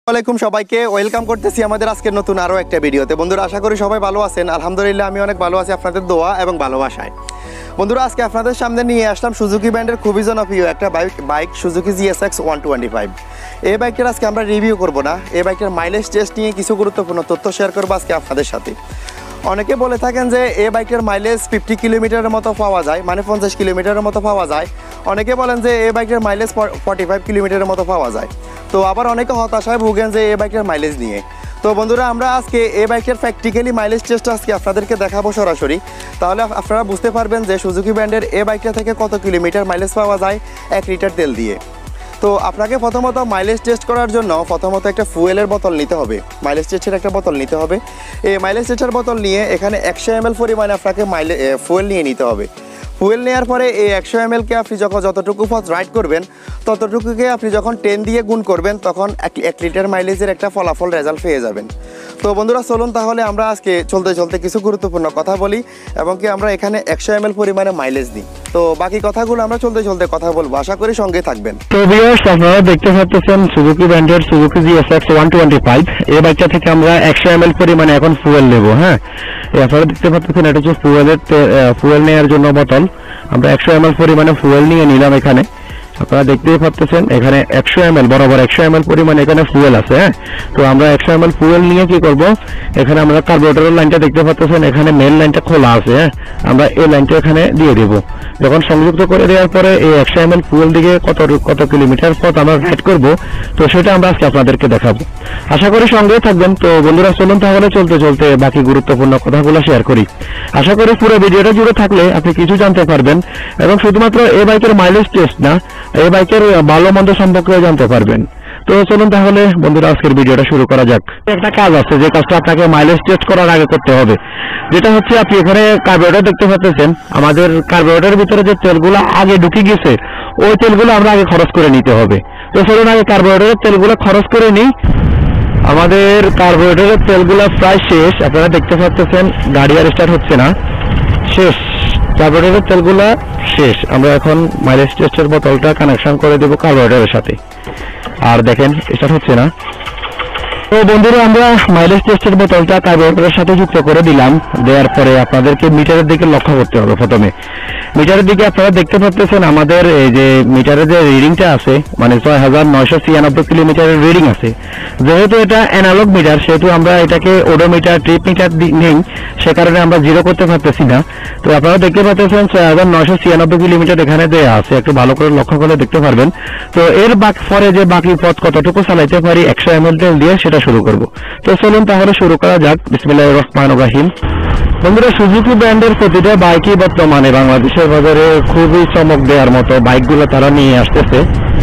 আসসালামু আলাইকুম সবাইকে ওয়েলকাম করতেছি আমাদের আজকের নতুন আরো একটা ভিডিওতে। বন্ধুরা আশা করি সবাই ভালো আছেন। আলহামদুলিল্লাহ আমি অনেক ভালো আছি আপনাদের দোয়া এবং ভালোবাসায়। বন্ধুরা আজকে আপনাদের সামনে নিয়ে আসলাম সুজুকি ব্র্যান্ডের খুবই জনপ্রিয় একটা বাইক সুজুকি GSX 125। এই বাইকটার আজকে আমরা রিভিউ করব না, এই বাইকের মাইলেজ টেস্ট নিয়ে কিছু গুরুত্বপূর্ণ তথ্য শেয়ার করবো আজকে আপনাদের সাথে। অনেকে বলে থাকেন যে এই বাইকের মাইলেজ 50 কিলোমিটারের মতো পাওয়া যায়, মানে 50 কিলোমিটারের মতো পাওয়া যায়। অনেকে বলেন যে এই বাইকের মাইলেজ 45 কিলোমিটারের মতো পাওয়া যায়। তো আবার অনেকে হতাশায় ভুগেন যে এই বাইকের মাইলেজ নিয়ে। তো বন্ধুরা আমরা আজকে এই বাইকের প্র্যাকটিক্যালি মাইলেজ টেস্ট আজকে আপনাদেরকে দেখাবো সরাসরি। তাহলে আপনারা বুঝতে পারবেন যে সুজুকি ব্র্যান্ডের এই বাইকটা থেকে কত কিলোমিটার মাইলেজ পাওয়া যায় 1 লিটার তেল দিয়ে। তো আপনাকে প্রথমত মাইলেজ টেস্ট করার জন্য প্রথমত একটা ফুয়েলের বোতল নিতে হবে, মাইলেজ টেস্টের একটা বোতল নিতে হবে। এই মাইলেজ টেস্টের বোতল নিয়ে এখানে 100 ml পরিমাণে আপনাকে ফুয়েল নিয়ে নিতে হবে। ফুয়েল নেওয়ার পরে এই 100 mlকে আপনি যখন যতটুকু পথ রাইড করবেন ততটুকুকে আপনি যখন 10 দিয়ে গুণ করবেন তখন 1 লিটার মাইলেজের একটা ফলাফল রেজাল্ট পেয়ে যাবেন। তো বন্ধুরা চলুন তাহলে আমরা আজকে চলতে চলতে কিছু গুরুত্বপূর্ণ কথা বলি এবং কি আমরা এখানে 100 ml পরিমাণে মাইলেজ দিই। তো বাকি কথাগুলো আমরা চলতে চলতে কথা বলবো, আশা করি সঙ্গে থাকবেন। তো ভিউয়ার্স আপনারা দেখতে পাচ্ছেন সুজুকি ব্র্যান্ডের সুজুকি GSX 125। এই বাইকটা থেকে আমরা 100 ml পরিমাণে এখন ফুয়েল নেব। হ্যাঁ, আপনারা দেখতে পাচ্ছেন এটা হচ্ছে ফুয়েল নেওয়ার জন্য বোতল। আমরা 100 ml পরিমাণে ফুয়েল নিয়ে নিলাম। এখানে আপনারা দেখতেই পাচ্ছেন এখানে 100 ml বরাবর 100 ml পরিমাণে এখানে ফুয়েল আছে। হ্যাঁ, তো আমরা 100 ml ফুয়েল নিয়ে কি করব, এখানে আমরা কার্বোরেটরের লাইনটা দেখতে পাচ্ছেন, এখানে মেন লাইনটা খোলা আছে। হ্যাঁ, আমরা এই লাইনটা এখানে দিয়ে দেব। যখন সংযুক্ত করে দেওয়ার পরে এই 100 ml ফুয়েল দিকে কত কিলোমিটার পথ আমরা রাইড করব, তো সেটা আমরা আজকে আপনাদেরকে দেখাবো। আশা করি সঙ্গেই থাকবেন। তো বন্ধুরা চলুন তাহলে চলতে চলতে বাকি গুরুত্বপূর্ণ কথাগুলো শেয়ার করি। আশা করি পুরো ভিডিওটা জুড়ে থাকলে আপনি কিছু জানতে পারবেন এবং শুধুমাত্র এই বাইকের মাইলেজ টেস্ট না, এই বাইকের ভালো মন্দ সম্পর্কে জানতে পারবেন। তো চলুন তাহলে বন্ধুরা আজকের ভিডিওটা শুরু করা যাক। একটা কাজ আছে যে কাজটা আপনাকে মাইলেজ টেস্ট করার আগে করতে হবে, যেটা হচ্ছে আপনি এখানে কার্বোরেটর দেখতে পাচ্ছেন। আমাদের কার্বোরেটরের ভিতরে যে তেলগুলো আগে ঢুকে গেছে ওই তেলগুলো আমরা আগে খরচ করে নিতে হবে। তো চলুন আগে কার্বোরেটরের তেলগুলো খরচ করে নিই। আমাদের কার্বোরেটরের তেলগুলো প্রায় শেষ, আপনারা দেখতে পাচ্ছেন গাড়ি আর স্টার্ট হচ্ছে না, শেষ কার্বোরেটরের তেলগুলা শেষ। আমরা এখন মাইলেজ টেস্টের বোতলটা কানেকশন করে দেবো কার্বোরেটরের সাথে। আর দেখেন স্টার্ট হচ্ছে না। তো বন্ধুরা আমরা মাইলেজ টেস্টের বোতলটা কার্বোরেটরের সাথে যুক্ত করে দিলাম। দেওয়ার পরে আপনাদেরকে মিটারের দিকে লক্ষ্য করতে হবে। প্রথমে মিটারের দিকে আপনারা দেখতে পাচ্ছেন আমাদের এই যে মিটারের যে রিডিংটা আছে, মানে 6996 কিলোমিটারের রিডিং আছে। যেহেতু এটা অ্যানালগ মিটার সেহেতু আমরা এটাকে ওডোমিটার ট্রিপ মিটার নেই, সে কারণে আমরা জিরো করতে পারতেছি না। তো আপনারা দেখতে পাচ্ছেন 6996 কিলোমিটার এখানে দেওয়া আছে, একটু ভালো করে লক্ষ্য করে দেখতে পারবেন। তো এর পরে যে বাকি পথ কতটুকু চালাইতে পারি 100 ml তেল দিয়ে সেটা শুরু করব। তো চলুন তাহলে শুরু করা যাক। বিসমিল্লাহির রহমানির রহিম। বন্ধুরা সুজুকি ব্র্যান্ডের প্রতিটা বাইকই বর্তমানে বাংলাদেশের বাজারে খুবই চমক দেওয়ার মতো বাইকগুলো তারা নিয়ে আসতেছে।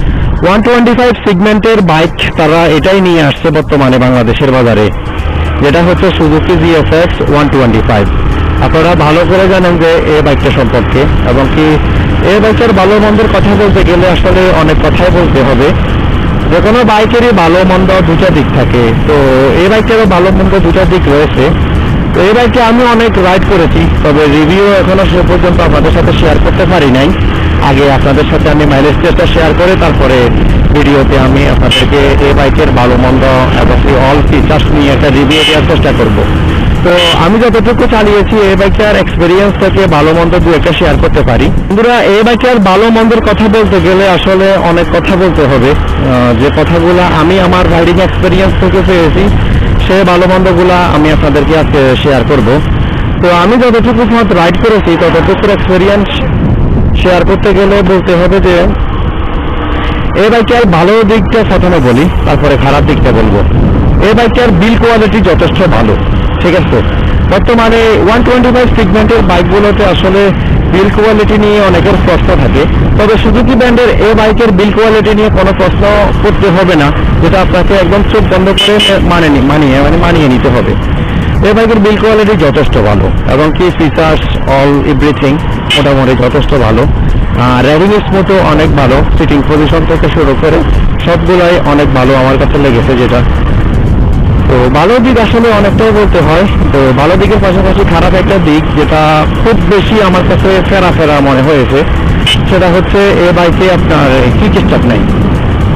125 সেগমেন্টের বাইক তারা এটাই নিয়ে আসছে বর্তমানে বাংলাদেশের বাজারে, যেটা হচ্ছে সুজুকি GSX 125। আপনারা ভালো করে জানেন যে এই বাইকটা সম্পর্কে, এবং কি এই বাইকের ভালো মন্দের কথা বলতে গেলে আসলে অনেক কথাই বলতে হবে। যে কোনো বাইকেরই ভালো মন্দ দুটা দিক থাকে, তো এই বাইকেরও ভালো মন্দ দুটা দিক রয়েছে। তো এই বাইকটা আমি অনেক রাইড করেছি, তবে রিভিউ এখনো সে পর্যন্ত আপনাদের সাথে শেয়ার করতে পারি নাই। আগে আপনাদের সাথে আমি মাইলেজ টেস্টটা শেয়ার করে তারপরে ভিডিওতে আমি আপনাদেরকে এই বাইকের ভালো মন্দ এবং অল ফিচার্স নিয়ে একটা রিভিউ দেওয়ার চেষ্টা করব। তো আমি যতটুকু চালিয়েছি এই বাইকটার এক্সপিরিয়েন্স থেকে ভালো মন্দ দু একটা শেয়ার করতে পারি। বন্ধুরা এই বাইকের ভালো মন্দের কথা বলতে গেলে আসলে অনেক কথা বলতে হবে। যে কথাগুলো আমি আমার রাইডিং এক্সপিরিয়েন্স থেকে পেয়েছি সেই ভালো মন্দগুলা আমি আপনাদেরকে আজকে শেয়ার করব। তো আমি যতটুকু পথ রাইড করেছি ততটুকুর এক্সপিরিয়েন্স শেয়ার করতে গেলে বলতে হবে যে এই বাইকের ভালো দিকটা প্রথমে বলি, তারপরে খারাপ দিকটা বলবো। এই বাইকের বিল কোয়ালিটি যথেষ্ট ভালো, ঠিক আছে। বর্তমানে 125 সেগমেন্টের বাইকগুলোতে আসলে বিল কোয়ালিটি নিয়ে অনেকের প্রশ্ন থাকে, তবে সুজুকি ব্র্যান্ডের এই বাইকের বিল কোয়ালিটি নিয়ে কোনো প্রশ্ন করতে হবে না, যেটা আপনাকে একদম চোখ বন্ধ করে মানিয়ে নিতে হবে। এই বাইকের বিল কোয়ালিটি যথেষ্ট ভালো এবং কি ফিচার্স অল এভরিথিং মোটামুটি যথেষ্ট ভালো। রাইডিং স্মুথও অনেক ভালো, সিটিং পজিশন থেকে শুরু করে সবগুলাই অনেক ভালো আমার কাছে লেগেছে। যেটা তো ভালো দিক আসলে অনেকটাই বলতে হয়। তো ভালো দিকের পাশাপাশি খারাপ একটা দিক যেটা খুব বেশি আমার কাছে ফেরা মনে হয়েছে, সেটা হচ্ছে এই বাইকে আপনার কিক স্টার্ট নেই।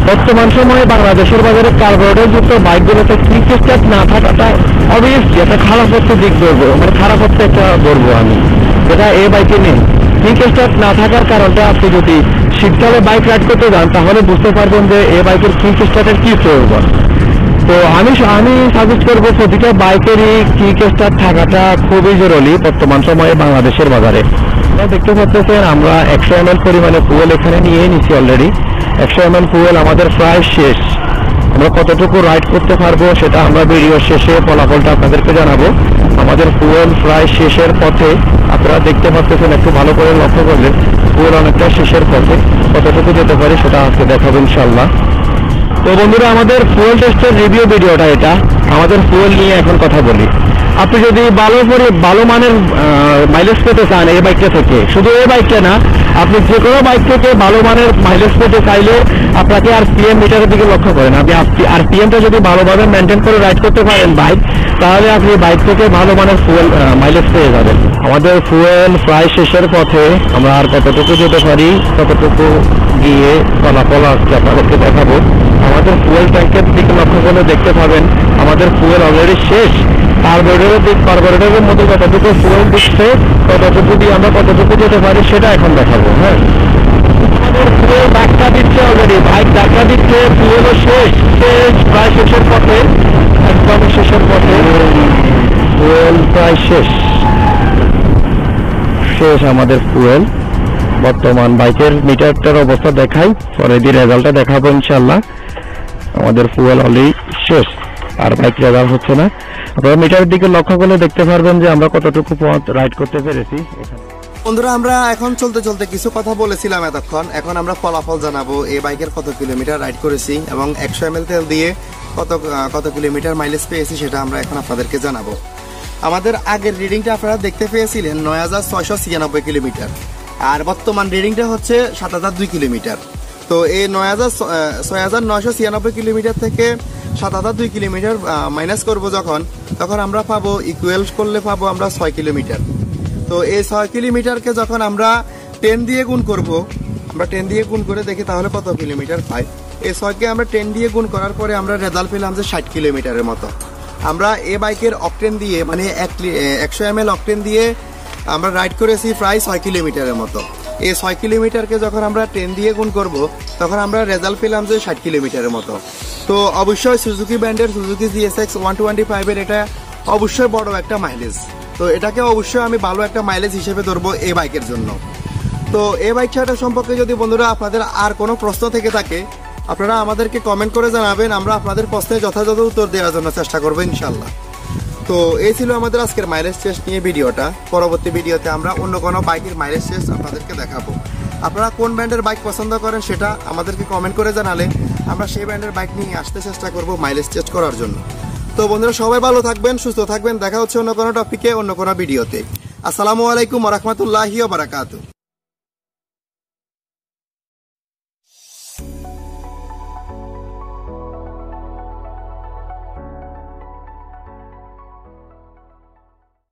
বর্তমান সময়ে বাংলাদেশের বাজারে কার্বোরেটর যুক্ত বাইকগুলোতে কিক স্টার্ট না থাকাটা অবভিয়াসলি একটা খারাপ হচ্ছে দিক ধরবো, মানে খারাপ হচ্ছে একটা ধরবো আমি, যেটা এই বাইকে নেই। কিক স্টার্ট না থাকার কারণটা আপনি যদি শীতকালে বাইক রাইড করতে যান তাহলে বুঝতে পারবেন যে এই বাইকের কিক স্টার্টের কি প্রয়োজন। তো আমি সাজেস্ট করবো প্রতিটা বাইকেরই কিক স্টার্ট থাকাটা খুবই জরুরি বর্তমান সময়ে বাংলাদেশের বাজারে। দেখতে পাচ্ছেন আমরা 100 ml পরিমাণে ফুয়েল এখানে নিয়ে নিচ্ছি অলরেডি। 100 ml ফুয়েল আমাদের প্রায় শেষ। আমরা কতটুকু রাইড করতে পারবো সেটা আমরা ভিডিও শেষে ফলাফলটা আপনাদেরকে জানাবো। আমাদের ফুয়েল প্রায় শেষের পথে, আপনারা দেখতে পাচ্ছেন একটু ভালো করে লক্ষ্য করলে ফুয়েল অনেকটা শেষের পথে। কতটুকু যেতে পারি সেটা আজকে দেখাবো ইনশাল্লাহ। তো বন্ধুরা, আমাদের ফুয়েল টেস্টের রিভিউ ভিডিওটা এটা। আমাদের ফুয়েল নিয়ে এখন কথা বলি। আপনি যদি ভালো মানের মাইলেজ পেতে চান এই বাইকটা থেকে, শুধু এই বাইকটা না, আপনি যে কোনো বাইক থেকে ভালো মানের মাইলেজ পেতে চাইলে আপনাকে আরপিএম মিটারের দিকে লক্ষ্য করেন। আপনি আরপিএমটা যদি ভালোভাবে মেনটেন করে রাইড করতে পারেন বাইক, তাহলে আপনি বাইক থেকে ভালো মানের ফুয়েল মাইলেজ পেয়ে যাবেন। আমাদের ফুয়েল প্রায় শেষের পথে। আমরা আর কতটুকু যেতে পারি, কতটুকু গিয়ে ফলাফল আজকে আপনাদেরকে দেখাবো। আমাদের ফুয়েল ট্যাঙ্কের দিকে লক্ষ্য করলে দেখতে পাবেন আমাদের ফুয়েল অলরেডি শেষ। কার্বোরেটরের মধ্যে কতটুকু ফুয়েল দিচ্ছে, কতটুকু দিয়ে আমরা কতটুকু যেতে পারি সেটা এখন দেখাবো। হ্যাঁ, আমাদের ফুয়েল ধাক্কা দিচ্ছে অলরেডি, বাইক ধাক্কা দিচ্ছে, ফুয়েলও শেষ, প্রায় শেষের পথে, একদম শেষের পথে। ফুয়েল প্রায় শেষ আমাদের ফুয়েল। বর্তমান বাইকের মিটারটার অবস্থা দেখাই, পরে দিয়ে রেজাল্টটা দেখাবো ইনশাল্লাহ। আমাদের ফুয়েল অলরেডি শেষ, আর বাইক রেজাল্ট হচ্ছে না। আপনারা মিটারের দিকে লক্ষ্য করলে দেখতে পারবেন যে আমরা কতটুকু পথ রাইড করতে পেরেছি। বন্ধুরা, আমরা এখন চলতে চলতে কিছু কথা বলেছিলাম এতক্ষণ। এখন আমরা ফলাফল জানাবো এই বাইকের কত কিলোমিটার রাইড করেছি এবং 100 ml তেল দিয়ে কত কিলোমিটার মাইলেজ পেয়েছি সেটা আমরা এখন আপনাদেরকে জানাবো। আমাদের আগের রিডিংটা আপনারা দেখতে পেয়েছিলেন 9696 কিলোমিটার, আর বর্তমান রিডিংটা হচ্ছে 7002 কিলোমিটার। তো এই 6996 কিলোমিটার থেকে 7002 কিলোমিটার মাইনাস করবো তখন আমরা পাবো, ইকুয়াল করলে পাবো আমরা 6 কিলোমিটার। তো এই 6 কিলোমিটারকে যখন আমরা 10 দিয়ে গুণ করব, আমরা 10 দিয়ে গুণ করে দেখি তাহলে কত কিলোমিটার পাই। এই 6কে আমরা 10 দিয়ে গুণ করার পরে আমরা রেজাল্ট পেলাম যে 60 কিলোমিটারের মতো। আমরা এই বাইকের অকটেন দিয়ে, মানে 100 ml অকটেন দিয়ে আমরা রাইড করেছি প্রায় 6 কিলোমিটারের মতো। এই 6 কিলোমিটারকে যখন আমরা 10 দিয়ে গুণ করব তখন আমরা রেজাল্ট পেলাম যে 60 কিলোমিটারের মতো। তো অবশ্যই সুজুকি ব্র্যান্ডের সুজুকি GSX 125 এর এটা অবশ্যই বড় একটা মাইলেজ। তো এটাকে অবশ্যই আমি ভালো একটা মাইলেজ হিসেবে ধরবো এই বাইকের জন্য। তো এই বাইকটা সম্পর্কে যদি বন্ধুরা আপনাদের আর কোনো প্রশ্ন থেকে থাকে, আপনারা আমাদেরকে কমেন্ট করে জানাবেন। আমরা আপনাদের প্রশ্নের যথাযথ উত্তর দেওয়ার জন্য চেষ্টা করবো ইনশাল্লাহ। তো এই ছিল আমাদের আজকের মাইলেজ টেস্ট নিয়ে ভিডিওটা। পরবর্তী ভিডিওতে আমরা অন্য কোনো বাইকের মাইলেজ টেস্ট আপনাদেরকে দেখাবো। আপনারা কোন ব্র্যান্ডের বাইক পছন্দ করেন সেটা আমাদেরকে কমেন্ট করে জানালে আমরা সেই ব্র্যান্ডের বাইক নিয়ে আসতে চেষ্টা করব মাইলেজ টেস্ট করার জন্য। তো বন্ধুরা, সবাই ভালো থাকবেন, সুস্থ থাকবেন। দেখা হচ্ছে অন্য কোনো টপিকে, অন্য কোনো ভিডিওতে। আসসালামু আলাইকুম ওয়া রাহমাতুল্লাহি ওয়া বারাকাতুহু।